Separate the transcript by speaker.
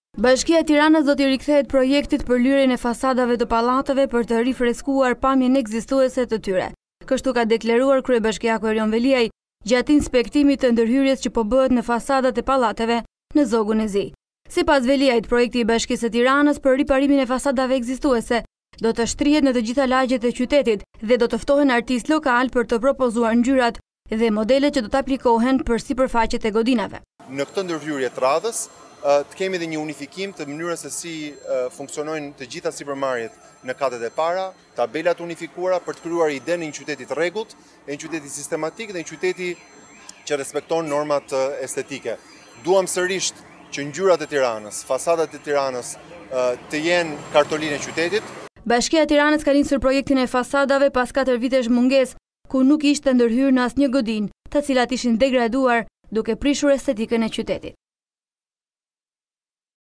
Speaker 1: Bashkia e Tiranës do t'i rikthehet projektit për lyrjen e fasadave të pallateve për të rifreskuar pamjen ekzistuese të tyre. Kështu ka deklaruar kryebashkiaku Erion Veliaj gjatë inspektimit të ndërhyrjes që po bëhet në fasadat e pallateve në Zogun e Zi. Sipas Veliajt, projekti i Bashkisë së Tiranës për riparimin e fasadave ekzistuese do të shtrihet në të gjitha lagjet e qytetit dhe do të ftohen artistë lokal për të propozuar ngjyrat dhe modelet që do të aplikohen për sipërfaqet e godinave.
Speaker 2: Në këtë ndërhyrje të radhës të kemi dhe një unifikim të mënyrës se si funksionojnë të gjitha sipërmarrjet në katet e para, tabelat unifikuara për të krijuar idenë një qyteti të rregullt, një qyteti sistematik dhe një qyteti që respekton normat estetike. Duam sërish që ngjyrat e Tiranës, fasadat e Tiranës të jenë kartolinë e qytetit.
Speaker 1: Bashkia e Tiranës ka nisur projektin e fasadave pas 4 vitesh mungesë, ku nuk ishte ndërhyrë në asnjë godinë, të cilat ishin degraduar duke prishur estetikën e qytetit.